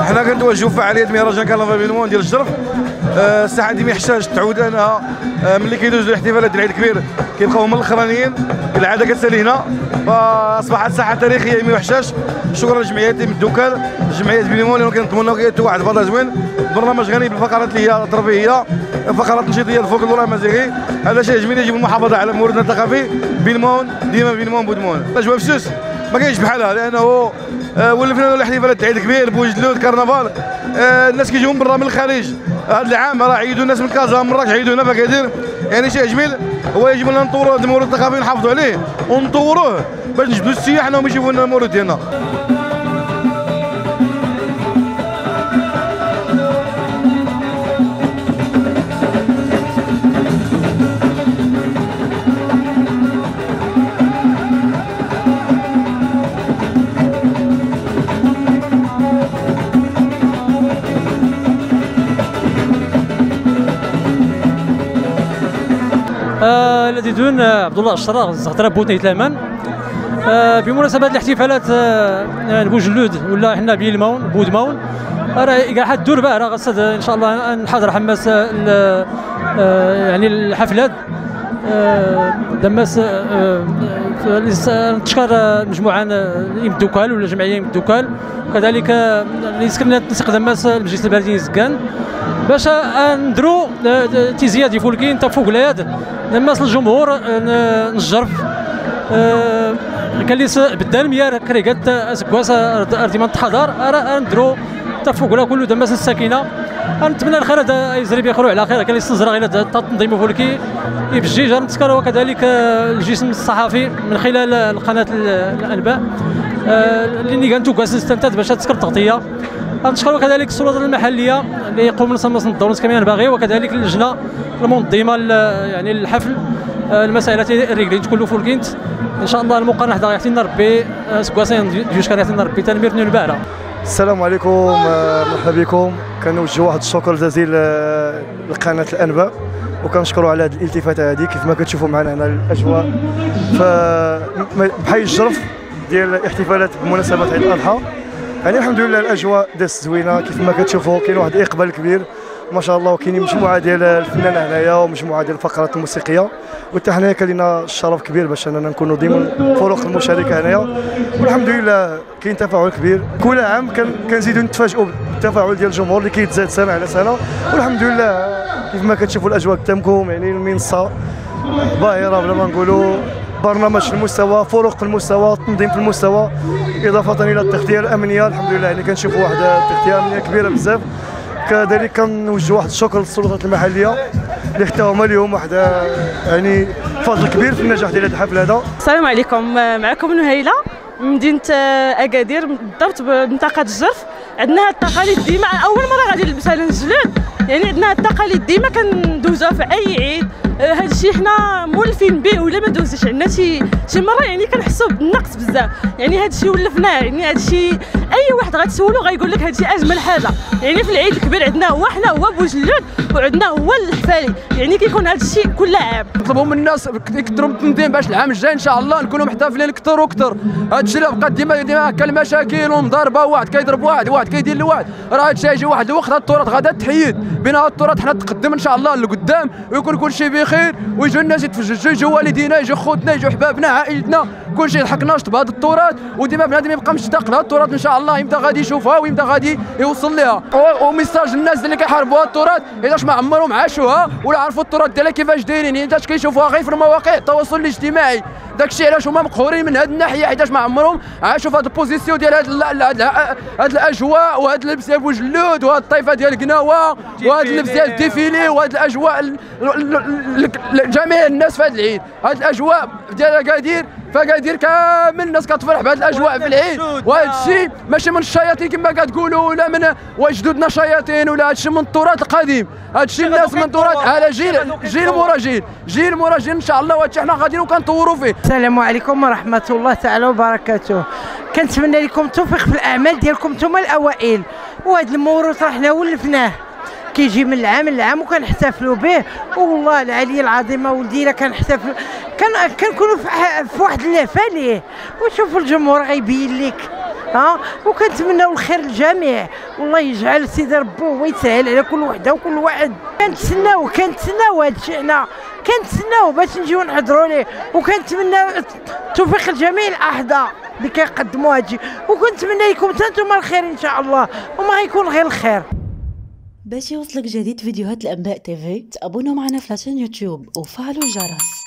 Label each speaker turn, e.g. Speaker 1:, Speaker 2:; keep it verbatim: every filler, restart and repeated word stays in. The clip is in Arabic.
Speaker 1: حنا كنتواجهوا في فعاليه مهرجان كرنفال بلمون ديال الجرف. أه الساحه دي ما يحتاج تعود انها أه ملي كيدوزوا الاحتفالات ديال العيد الكبير كيلقاو هما الاخرانيين، العاده كتسالي هنا، فاصبحت ساحه تاريخيه ما يحتاج. شكرا لجمعيات الدكان، جمعيه بلمون اللي كنضمنوا كيأتوا واحد الفضاء زوين، برنامج غني بالفقرات اللي هي الترفيهيه، فقرات نشيطيه الفولكلور المزيغي. هذا شيء جميل يجب المحافظه على موردنا الثقافي. بلمون ديما بلمون بودمون. الاجواء في سوس ما كاينش بحالها، لانه آه ولفنا الاحتفالات العيد الكبير بوجدلود كرنفال. آه الناس كيجيو من برا من الخارج. هذا العام راه عيدوا الناس من كازا من مراكش عيدوا هنا فكادير، يعني شيء جميل. هو يجب ان نطوروا هذا المورد الثقافي ونحافظوا عليه ونطوروه باش نجبدوا السياح انهم يشوفوا لنا المورد ديالنا.
Speaker 2: الذي دون عبد الله الشراغ زغطرة بوتني تلامان. آه بمناسبة الاحتفالات آه بوجلود ولا حنا بلمون بودمون، راه كاع حد الدور باه راه غصد ان شاء الله نحضر حماس آه يعني الحفلات آه دماس آه نتشكر مجموعه الدكال ولا جمعيه الدكال، وكذلك اللي سكننا تنسق دماس المجلس البلدي زكان باش ندرو تيزياد يفولكين تا فوق اليد دماس الجمهور نجرف. أه كان ليس بدان ميار كريكات اسكواس ارتيمان الحضار راه ندرو تا فوق ولا كله دماس الساكنه. نتمنى الخير هذا يزري بخير على خير. كان ليس نزرع الى التنظيم فولكي يبجي جا نتذكر، وكذلك الجسم الصحفي من خلال قناه الانباء اللي كانتو كاس استمتعت باش تذكر التغطيه. نشكروا كذلك السلطات المحليه اللي يقوموا بنص الدور كما ينبغي، وكذلك اللجنه المنظمه يعني الحفل المسائل الرجلين كله فولكينت ان شاء الله. المقارنه حدا يعطينا ربي سكواسين جوج كان يعطينا ربي تنمير نيو البارة.
Speaker 3: السلام عليكم، مرحبا بكم. كنوجه واحد الشكر الجزيل لقناه الانباء، وكنشكروا على هذه الالتفاته هذه. كيف ما كتشوفوا معنا هنا الاجواء بحي الجرف ديال احتفالات بمناسبه عيد الاضحى، يعني الحمد لله الاجواء دازت زوينه. كيف ما كتشوفوا كاين واحد الاقبال كبير ما شاء الله، وكاينين مجموعه ديال الفنانه هنايا ومجموعه ديال الفقرات الموسيقيه، وحتى حنايا كان لنا الشرف كبير باش اننا نكونوا ضمن فرق المشاركه هنايا، والحمد لله كاين تفاعل كبير. كل عام كنزيدوا نتفاجئوا بالتفاعل ديال الجمهور اللي كيتزاد سنه على سنه، والحمد لله كيف ما كتشوفوا الاجواء قدامكم، يعني المنصه باهره بلا ما نقولوا، برنامج في المستوى، فرق في المستوى، تنظيم في المستوى، اضافه الى التغطيه الامنيه. الحمد لله يعني كنشوفوا واحد التغطيه امنيه كبيره بزاف. كذلك كنوجه واحد الشكر للسلطات المحليه اللي حتى هما اليوم واحد يعني فضل كبير في النجاح ديال هذا الحفل هذا.
Speaker 4: السلام عليكم، معكم نهيله من مدينه اكادير بالضبط بمنطقه الجرف. عندنا هاد التقاليد ديما اول مره غادي نلبسها للجلود، يعني عندنا هاد التقاليد ديما كندوزوها في اي عيد. هذا الشيء حنا مولفين به ولا ما دوزش عندنا شي شي مره، يعني كنحسوا بالنقص بزاف. يعني هذا الشيء ولفناه، يعني هذا الشيء اي واحد غتسولو غايقول لك هذا الشيء اجمل حاجه. يعني في العيد الكبير عندنا هو حنا هو بوجلود، وعندنا هو الحفالي، يعني كيكون هذا الشيء كل عام.
Speaker 5: نطلبوا من الناس يكثروا من التنظيم باش العام الجاي ان شاء الله نكونوا محتفلين اكثر واكثر. هذا الشيء اللي بقى ديما ديما هكا المشاكل ومضاربه، واحد كيضرب واحد واحد كيدير لواحد، راه هذا الشيء يجي واحد الوقت هذا التراث غادا تحيد. بين هذا التراث حنا تقدم ان شاء الله لقدام، ويكون كل شيء بخير، ويجوا الناس يتفججوا، يجوا والدينا، يجوا خوتنا، يجوا حبابنا، عائلتنا، كل شيء يضحك ناشط بهذا التراث. وديما بنادم يبقى مشتاق لهذا التراث ان شاء الله، يمتى غادي يشوفها ويمتى غادي يوصل لها. وميساج الناس اللي كيحاربوا هذا التراث، اذا ما عمرهم عاشوها ولا عرفوا التراث ديالها كيفاش دايرين، يعني حتى كيشوفوها غير في المواقع التواصل الاجتماعي. داك الشيء علاش هما مقهورين من هذه الناحيه، حيتاش ما عمرهم عاشوا في هذا البوزيسيون ديال هذه الاجواء، وهذا اللبس ديال بوجلود، وهذه الطيفه ديال القناوه، وهذا اللبس ديال الديفيلي، وهذه الاجواء جميع الناس في هذا العيد. هذه الاجواء ديال اكادير، فاكادير كامل الناس كتفرح بهذه الاجواء في العيد. وهذا الشيء ماشي من الشياطين كما كتقولوا، ولا من وجدودنا شياطين، ولا هذا الشيء من التراث القديم. هذا الشيء الناس من التراث على جيل جيل مورا جيل جيل مورا جيل ان شاء الله، وهذا حنا غاديين وكنطوروا فيه.
Speaker 6: السلام عليكم ورحمه الله تعالى وبركاته. كنتمنى لكم التوفيق في الاعمال ديالكم نتوما الاوائل، وهذا الموروث راه حنا ولفناه كيجي من العام للعام وكنحتفلوا به. والله العلي العظيم ولدي الا كنحتفلوا كان كنكونوا في واحد اللافه ليه، وشوفوا الجمهور غيبين لك ها وكنتمناو الخير للجميع، والله يجعل سيدي ربي هو يسهل على كل وحده وكل واحد. كنتسناو كنتسناو هذا الشيء، حنا كنتسناو باش نجيو نحضروا ليه، وكنتمناو التوفيق لجميع الاعضاء اللي كيقدموا هادشي، وكنتمنى لكم حتى نتوما الخير ان شاء الله، وما غيكون غير الخير.
Speaker 7: باش يوصلك جديد فيديوهات الانباء تيفي تابونوا معنا في لاشين يوتيوب وفعلوا الجرس.